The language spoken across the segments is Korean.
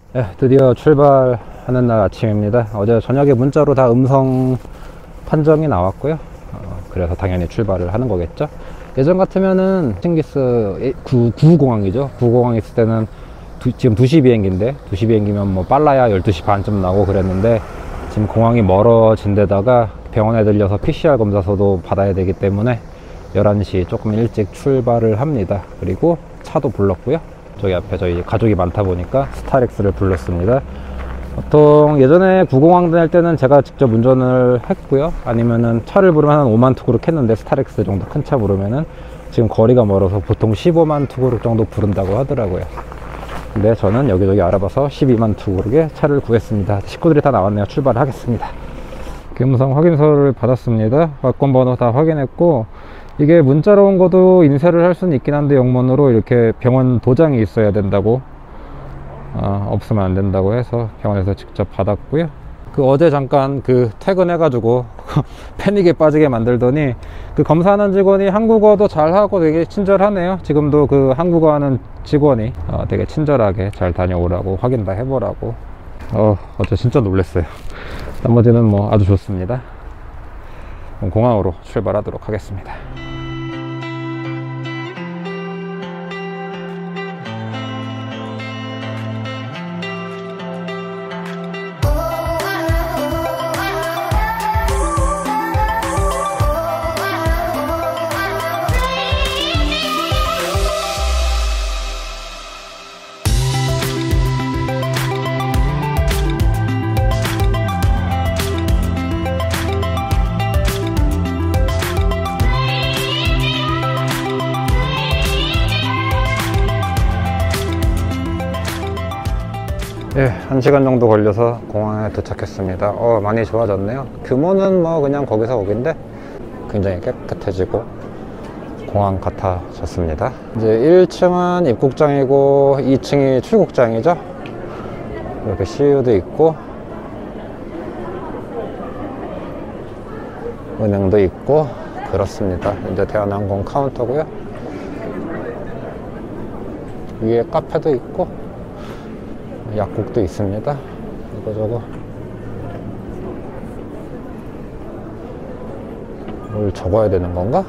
네, 드디어 출발하는 날 아침입니다. 어제 저녁에 문자로 다 음성 판정이 나왔고요. 그래서 당연히 출발을 하는 거겠죠. 예전 같으면은 싱기스 9공항이죠. 9공항 있을 때는 지금 2시 비행기인데 2시 비행기면 뭐 빨라야 12시 반쯤 나오고 그랬는데, 지금 공항이 멀어진 데다가 병원에 들려서 PCR 검사서도 받아야 되기 때문에 11시 조금 일찍 출발을 합니다. 그리고 차도 불렀고요. 저기 앞에 저희 가족이 많다 보니까 스타렉스를 불렀습니다. 보통 예전에 9공항 다닐 때는 제가 직접 운전을 했고요. 아니면은 차를 부르면 한 5만 투구룩 했는데, 스타렉스 정도 큰 차 부르면은 지금 거리가 멀어서 보통 15만 투구룩 정도 부른다고 하더라고요. 근데 저는 여기저기 알아봐서 12만 투구룩의 차를 구했습니다. 식구들이 다 나왔네요. 출발하겠습니다. 음성 확인서를 받았습니다. 여권번호 다 확인했고, 이게 문자로 온 것도 인쇄를 할 수는 있긴 한데 영문으로 이렇게 병원 도장이 있어야 된다고, 없으면 안 된다고 해서 병원에서 직접 받았고요. 어제 잠깐 퇴근해 가지고 패닉에 빠지게 만들더니, 검사하는 직원이 한국어도 잘하고 되게 친절하네요. 지금도 한국어 하는 직원이 되게 친절하게 잘 다녀오라고, 확인 다 해보라고. 어제 진짜 놀랐어요. 나머지는 뭐 아주 좋습니다. 공항으로 출발하도록 하겠습니다. 예, 1시간 정도 걸려서 공항에 도착했습니다. 많이 좋아졌네요. 규모는 뭐 그냥 거기서 거긴데 굉장히 깨끗해지고 공항 같아졌습니다. 이제 1층은 입국장이고 2층이 출국장이죠. 이렇게 CU도 있고 은행도 있고 그렇습니다. 이제 대한항공 카운터고요. 위에 카페도 있고 약국도 있습니다. 이거저거 뭘 적어야 되는 건가?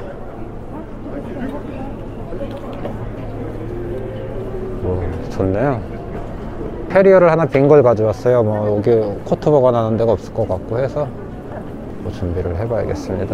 좋네요. 캐리어를 하나 빈 걸 가져왔어요. 뭐 여기 코트 보관하는 데가 없을 것 같고 해서 뭐 준비를 해봐야겠습니다.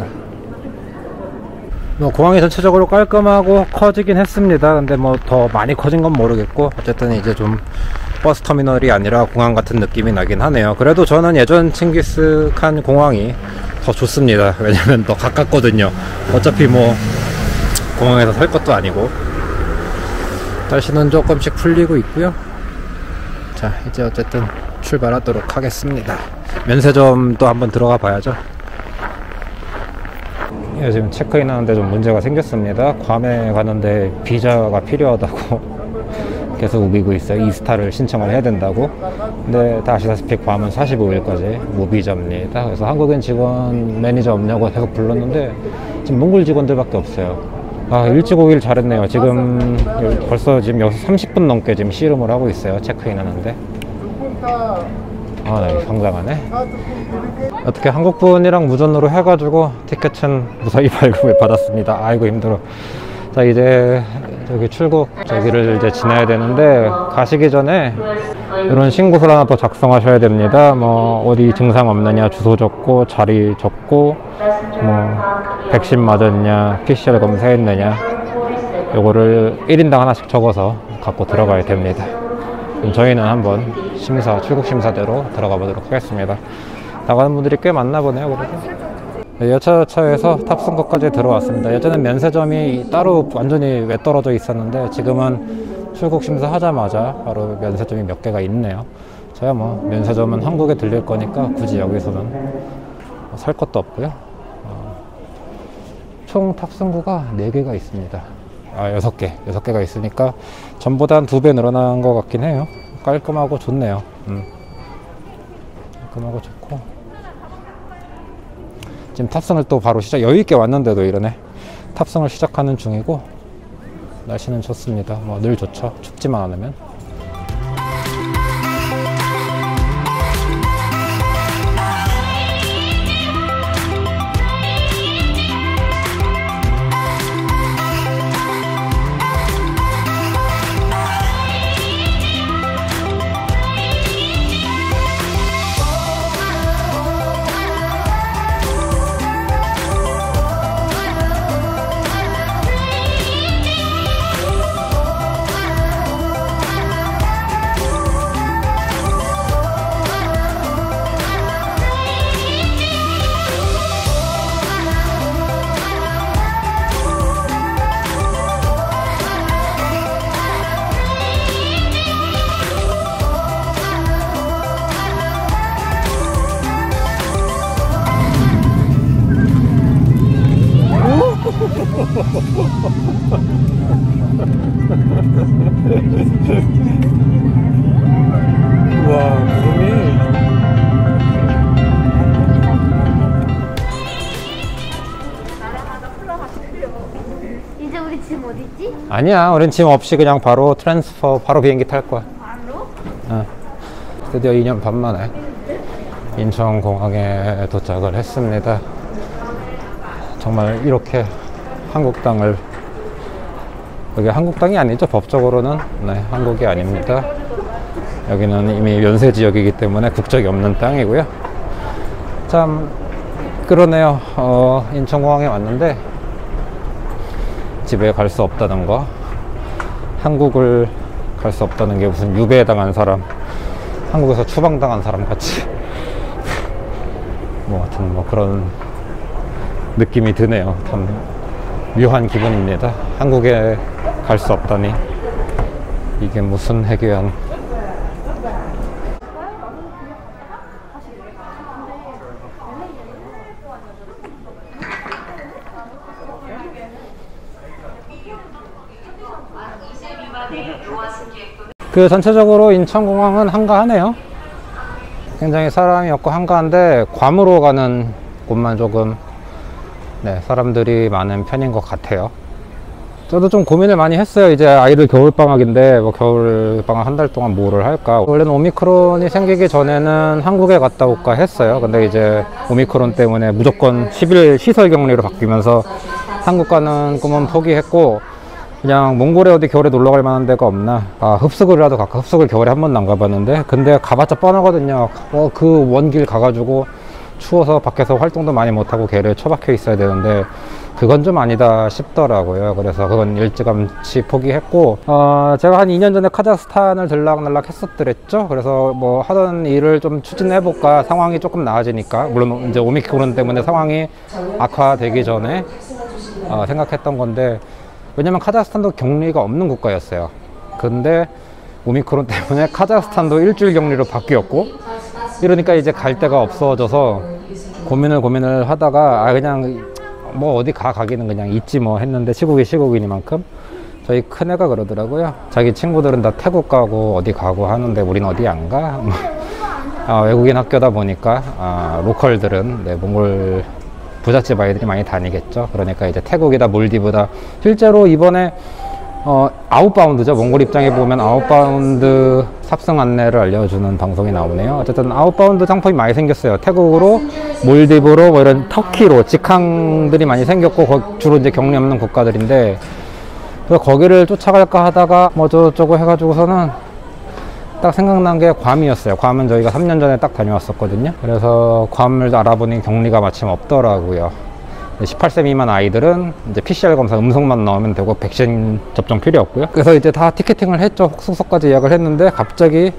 공항이 전체적으로 깔끔하고 커지긴 했습니다. 근데 뭐 더 많이 커진 건 모르겠고, 어쨌든 이제 좀 버스 터미널이 아니라 공항 같은 느낌이 나긴 하네요. 그래도 저는 예전 칭기스칸 공항이 더 좋습니다. 왜냐면 더 가깝거든요. 어차피 뭐 공항에서 살 것도 아니고. 날씨는 조금씩 풀리고 있고요. 자, 이제 어쨌든 출발하도록 하겠습니다. 면세점도 한번 들어가 봐야죠. 지금 체크인 하는데 좀 문제가 생겼습니다. 괌에 가는데 비자가 필요하다고 계속 우기고 있어요. 이스타를 신청을 해야 된다고. 근데 다 아시다시피 괌은 45일까지 무비자입니다. 그래서 한국인 직원 매니저 없냐고 계속 불렀는데 지금 몽골 직원들밖에 없어요. 일찍 오길 잘했네요. 지금 벌써 지금 여기서 30분 넘게 지금 씨름을 하고 있어요. 체크인 하는데. 네, 상당하네. 어떻게 한국분이랑 무전으로 해가지고 티켓은 무사히 발급을 받았습니다. 아이고 힘들어. 자, 이제 저기 출국 저기를 이제 지나야 되는데, 가시기 전에 이런 신고서를 하나 더 작성하셔야 됩니다. 뭐 어디 증상 없느냐 주소 적고, 자리 적고, 뭐 백신 맞았냐, PCR 검사했느냐, 요거를 1인당 하나씩 적어서 갖고 들어가야 됩니다. 그럼 저희는 한번 출국 심사대로 들어가 보도록 하겠습니다. 나가는 분들이 꽤 많나 보네요. 그래도 여차여차해서 탑승구까지 들어왔습니다. 예전엔 면세점이 따로 완전히 외떨어져 있었는데, 지금은 출국 심사 하자마자 바로 면세점이 몇 개가 있네요. 저야 뭐 면세점은 한국에 들릴 거니까 굳이 여기서는 살 것도 없고요. 총 탑승구가 4개가 있습니다. 6개가 있으니까 전보다 한 2배 늘어난 것 같긴 해요. 깔끔하고 좋네요. 깔끔하고 좋고, 지금 탑승을 또 바로 여유있게 왔는데도 이러네. 탑승을 시작하는 중이고, 날씨는 좋습니다. 뭐 늘 좋죠. 춥지만 않으면. 아니야, 우린 짐 없이 그냥 바로 트랜스퍼, 바로 비행기 탈 거야. 어. 드디어 2년 반 만에 인천공항에 도착을 했습니다. 정말 이렇게 한국 땅을, 여기 한국 땅이 아니죠, 법적으로는. 네, 한국이 아닙니다. 여기는 이미 면세 지역이기 때문에 국적이 없는 땅이고요. 참 그러네요. 인천공항에 왔는데 집에 갈 수 없다는 거, 한국을 갈 수 없다는 게 무슨 유배당한 사람, 한국에서 추방당한 사람 같이 뭐 하여튼 뭐 그런 느낌이 드네요. 참 묘한 기분입니다. 한국에 갈 수 없다니, 이게 무슨 해괴한. 그 전체적으로 인천공항은 한가하네요. 굉장히 사람이 없고 한가한데 괌으로 가는 곳만 조금 네, 사람들이 많은 편인 것 같아요. 저도 좀 고민을 많이 했어요. 이제 아이들 겨울방학인데 뭐 겨울방학 한 달 동안 뭐를 할까. 원래는 오미크론이 생기기 전에는 한국에 갔다 올까 했어요. 근데 이제 오미크론 때문에 무조건 10일 시설 격리로 바뀌면서 한국 가는 꿈은 포기했고, 그냥 몽골에 어디 겨울에 놀러 갈 만한 데가 없나. 흡수글이라도 갈까. 흡수글 겨울에 한 번도 안 가봤는데, 근데 가봤자 뻔하거든요. 그 원길 가가지고 추워서 밖에서 활동도 많이 못하고 걔를 처박혀 있어야 되는데 그건 좀 아니다 싶더라고요. 그래서 그건 일찌감치 포기했고, 제가 한 2년 전에 카자흐스탄을 들락날락 했었더랬죠. 그래서 뭐 하던 일을 좀 추진해볼까, 상황이 조금 나아지니까. 물론 이제 오미크론 때문에 상황이 악화되기 전에 생각했던 건데, 왜냐면 카자흐스탄도 격리가 없는 국가였어요. 근데 오미크론 때문에 카자흐스탄도 일주일 격리로 바뀌었고, 이러니까 이제 갈 데가 없어져서 고민을 하다가 그냥 뭐 어디 가기는 그냥 있지 뭐 했는데, 시국이 시국이니만큼 저희 큰애가 그러더라고요. 자기 친구들은 다 태국 가고 어디 가고 하는데 우린 어디 안 가? 외국인 학교다 보니까 로컬들은 네, 몽골 부잣집 아이들이 많이 다니겠죠. 그러니까 이제 태국이다 몰디브다. 실제로 이번에 아웃바운드죠. 몽골 입장에 보면 아웃바운드 탑승 안내를 알려주는 방송이 나오네요. 어쨌든 아웃바운드 상품이 많이 생겼어요. 태국으로, 몰디브로, 뭐 이런 터키로 직항들이 많이 생겼고, 주로 이제 격리 없는 국가들인데, 그래서 거기를 쫓아갈까 하다가 뭐 저쩌고 해가지고서는 딱 생각난 게 괌이었어요. 괌은 저희가 3년 전에 딱 다녀왔었거든요. 그래서 괌을 알아보니 격리가 마침 없더라고요. 18세 미만 아이들은 이제 PCR 검사 음성만 나오면 되고 백신 접종 필요 없고요. 그래서 이제 다 티켓팅을 했죠. 숙소까지 예약을 했는데 갑자기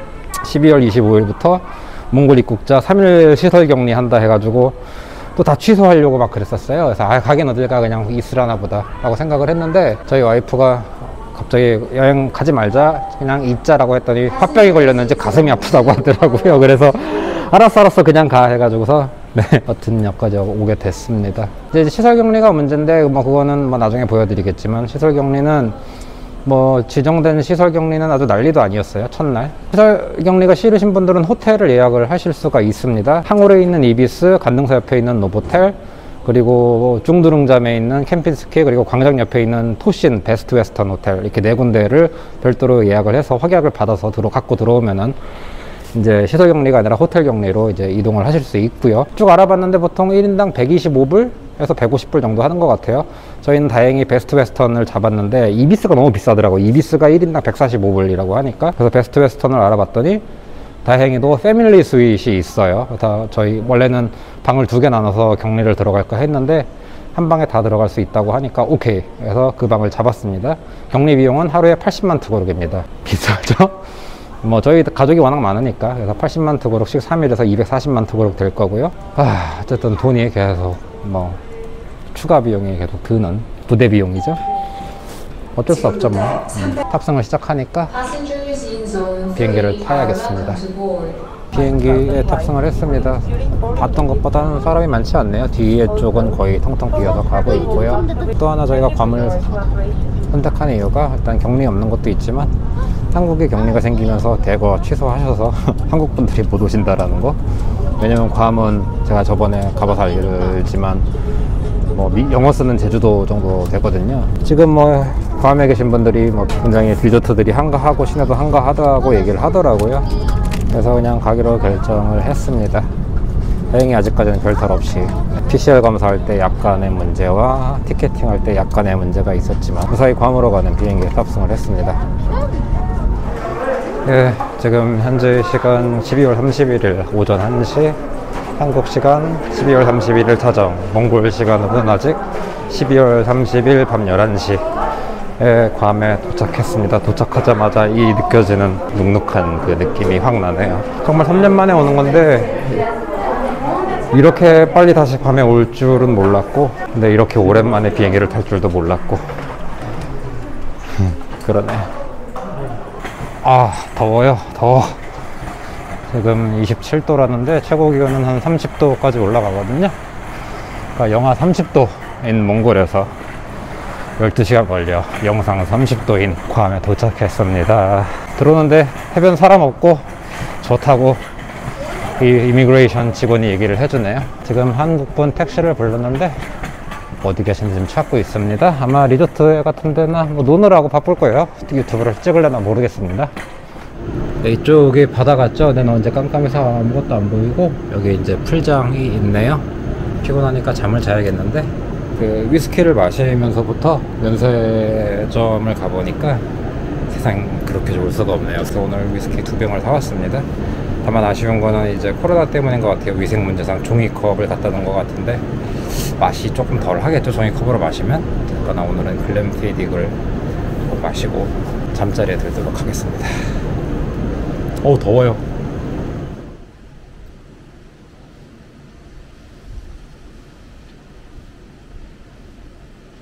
12월 25일부터 몽골 입국자 3일 시설 격리 한다 해가지고 또 다 취소하려고 막 그랬었어요. 그래서 가긴 어딜까, 그냥 있으라나 보다 라고 생각을 했는데, 저희 와이프가 갑자기 여행 가지 말자, 그냥 있자라고 했더니 화병이 걸렸는지 가슴이 아프다고 하더라고요. 그래서 알았어 그냥 가 해가지고서 네, 여튼 여기까지 오게 됐습니다. 이제 시설 격리가 문제인데 뭐 그거는 뭐 나중에 보여드리겠지만, 시설 격리는 뭐 지정된 시설 경리는 아주 난리도 아니었어요. 첫날 시설 격리가 싫으신 분들은 호텔을 예약을 하실 수가 있습니다. 항울에 있는 이비스, 관능사 옆에 있는 노보텔, 그리고 중두릉잠에 있는 캠핀스키, 그리고 광장 옆에 있는 토신 베스트 웨스턴 호텔, 이렇게 네 군데를 별도로 예약을 해서 확약을 받아서 갖고 들어오면은 이제 시설 격리가 아니라 호텔 격리로 이제 이동을 하실 수 있고요. 쭉 알아봤는데 보통 1인당 125불에서 150불 정도 하는 것 같아요. 저희는 다행히 베스트 웨스턴을 잡았는데 이비스가 너무 비싸더라고요. 이비스가 1인당 145불이라고 하니까. 그래서 베스트 웨스턴을 알아봤더니 다행히도 패밀리 스윗이 있어요. 저희 원래는 방을 2개 나눠서 격리를 들어갈까 했는데 한 방에 다 들어갈 수 있다고 하니까 오케이 해서 그 방을 잡았습니다. 격리 비용은 하루에 80만 투고르기입니다. 비싸죠? 뭐 저희 가족이 워낙 많으니까. 그래서 80만 투고르씩 3일에서 240만 투고르 될 거고요. 어쨌든 돈이 계속 뭐 추가 비용이 계속 드는 부대 비용이죠. 어쩔 수 없죠 뭐. 탑승을 시작하니까 비행기를 타야겠습니다. 비행기에 탑승을 했습니다. 봤던 것보다는 사람이 많지 않네요. 뒤에 쪽은 거의 텅텅 비어서 가고 있고요. 또 하나 저희가 괌을 선택한 이유가 일단 격리 없는 것도 있지만 한국에 격리가 생기면서 대거 취소하셔서 한국 분들이 못 오신다라는 거. 왜냐면 괌은 제가 저번에 가봐서 알지만 뭐 영어 쓰는 제주도 정도 되거든요. 지금 뭐 괌에 계신 분들이 뭐 굉장히 리조트들이 한가하고 시내도 한가하다고 얘기를 하더라고요. 그래서 그냥 가기로 결정을 했습니다. 다행히 아직까지는 별탈 없이 PCR 검사할 때 약간의 문제와 티켓팅 할 때 약간의 문제가 있었지만 무사히 괌으로 가는 비행기에 탑승을 했습니다. 예, 지금 현재 시간 12월 31일 오전 1시, 한국 시간 12월 31일 타정, 몽골 시간으로는 아직 12월 30일 밤 11시에 괌에 도착했습니다. 도착하자마자 이 느껴지는 눅눅한 그 느낌이 확 나네요. 정말 3년 만에 오는 건데 이렇게 빨리 다시 괌에 올 줄은 몰랐고, 근데 이렇게 오랜만에 비행기를 탈 줄도 몰랐고. 그러네. 아, 더워요. 더워. 지금 27도라는데 최고 기온은 한 30도까지 올라가거든요. 그러니까 영하 30도인 몽골에서 12시간 걸려 영상 30도인 괌에 도착했습니다. 들어오는데 해변 사람 없고 좋다고 이 이미그레이션 직원이 얘기를 해주네요. 지금 한국분 택시를 불렀는데 어디 계신지 좀 찾고 있습니다. 아마 리조트 같은 데나 뭐 노느라고 바쁠 거예요. 유튜브를 찍으려나 모르겠습니다. 네, 이쪽이 바다 같죠? 내는 언제 깜깜해서 아무것도 안 보이고, 여기 이제 풀장이 있네요. 피곤하니까 잠을 자야겠는데, 그 위스키를 마시면서부터 면세점을 가보니까 세상 그렇게 좋을 수가 없네요. 그래서 오늘 위스키 2병을 사왔습니다. 다만 아쉬운 거는 이제 코로나 때문인 것 같아요. 위생 문제상 종이컵을 갖다 놓은 것 같은데 맛이 조금 덜 하겠죠, 종이컵으로 마시면. 그러나 오늘은 글램피딕을 마시고 잠자리에 들도록 하겠습니다. 어우, 더워요.